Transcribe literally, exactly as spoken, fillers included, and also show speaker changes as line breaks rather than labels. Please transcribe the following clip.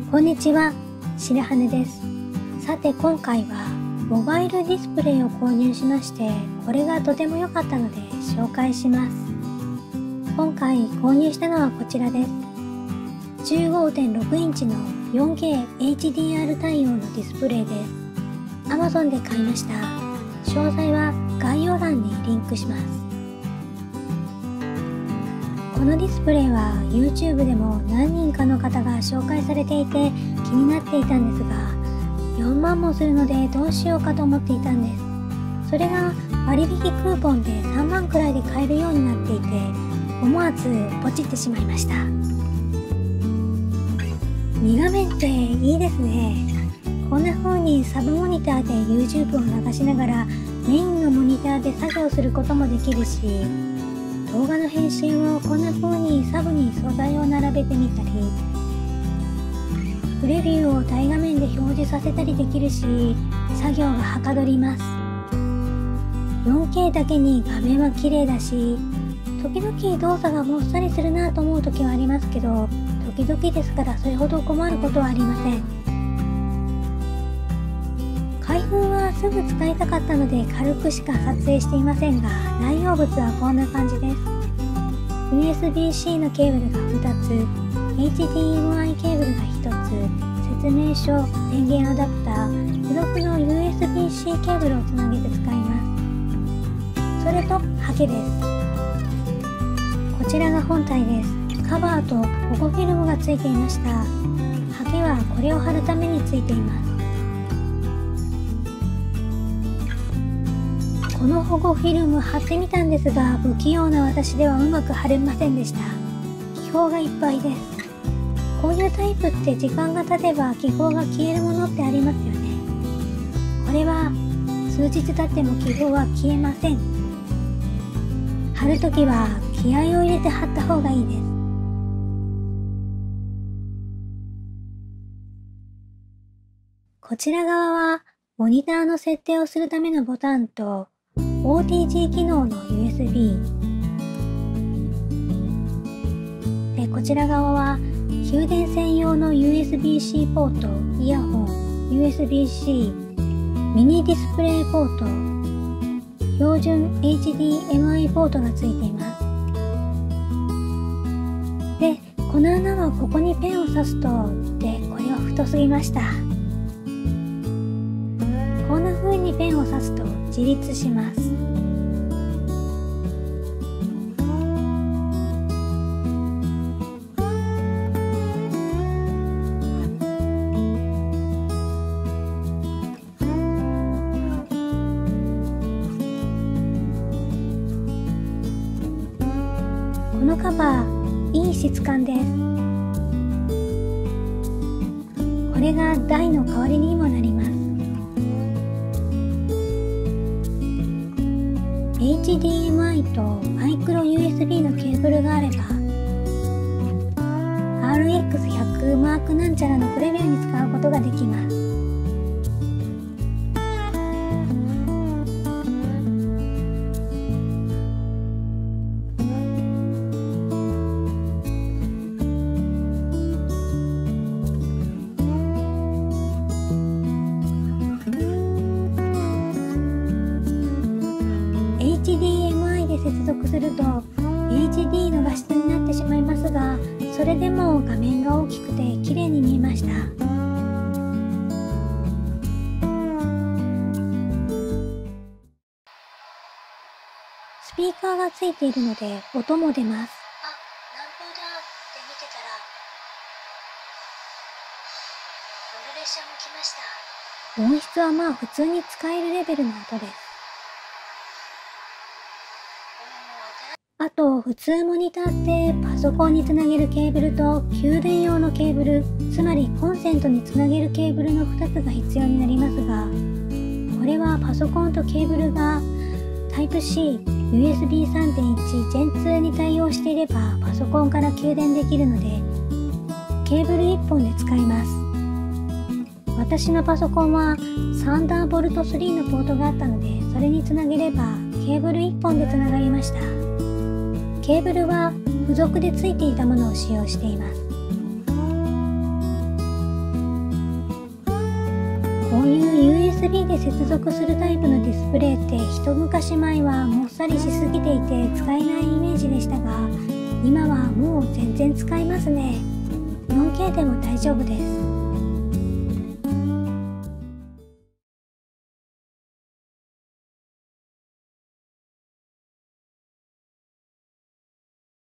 こんにちは、白羽です。さて今回はモバイルディスプレイを購入しまして、これがとても良かったので紹介します。今回購入したのはこちらです。じゅうごてんろく インチの よんケーエイチディーアール 対応のディスプレイです。Amazon で買いました。詳細は概要欄にリンクします。このディスプレイは YouTube でも何人かの方が紹介されていて気になっていたんですが、よんまんもするのでどうしようかと思っていたんです。それが割引クーポンでさんまんくらいで買えるようになっていて、思わずポチってしまいました。に画面っていいですね。こんな風にサブモニターで YouTube を流しながらメインのモニターで作業することもできるし、動画の編集をこんな風にサブに素材を並べてみたり、プレビューを大画面で表示させたりできるし、作業がはかどります。よんケー だけに画面は綺麗だし、時々動作がもっさりするなと思う時はありますけど、時々ですからそれほど困ることはありません。開封はすぐ使いたかったので軽くしか撮影していませんが、内容物はこんな感じです。ユーエスビー-C のケーブルがふたつ、エイチディーエムアイ ケーブルがひとつ、説明書、電源アダプター、付属の ユーエスビー-C ケーブルをつなげて使います。それとハケです。こちらが本体です。カバーと保護フィルムがついていました。ハケはこれを貼るためについています。この保護フィルム貼ってみたんですが、不器用な私ではうまく貼れませんでした。気泡がいっぱいです。こういうタイプって時間が経てば気泡が消えるものってありますよね。これは数日経っても気泡は消えません。貼るときは気合を入れて貼った方がいいです。こちら側はモニターの設定をするためのボタンと オーティージー 機能の ユーエスビー で、こちら側は給電専用の ユーエスビー-C ポート、イヤホン、ユーエスビー-C、ミニディスプレイポート、標準 エイチディーエムアイ ポートがついています。で、この穴はここにペンを刺すと、で、これは太すぎました。こんな風にペンを刺すと自立します。このカバー、いい質感です。これが台の代わりにもなります。エイチディーエムアイ とマイクロ ユーエスビー のケーブルがあれば アールエックスひゃく マークなんちゃらのプレビューに使うことができます。エイチディーエムアイ で接続すると エイチディー の画質になってしまいますが、それでも画面が大きくて綺麗に見えました。スピーカーがついているので音も出ます。あ、なんぼだって見てたらこの列車も来ました。音質はまあ普通に使えるレベルの音です。あと、普通モニターってパソコンにつなげるケーブルと給電用のケーブル、つまりコンセントにつなげるケーブルのふたつが必要になりますが、これはパソコンとケーブルが タイプシー、ユーエスビーさんてんいち ジェンツー に対応していればパソコンから給電できるので、ケーブルいっぽんで使えます。私のパソコンはサンダーボルトスリーのポートがあったので、それにつなげればケーブルいっぽんでつながりました。ケーブルは付属でついていたものを使用しています。 ういう ユーエスビー で接続するタイプのディスプレイって一昔前はもっさりしすぎていて使えないイメージでしたが、今はもう全然使えますね。よんケー でも大丈夫です。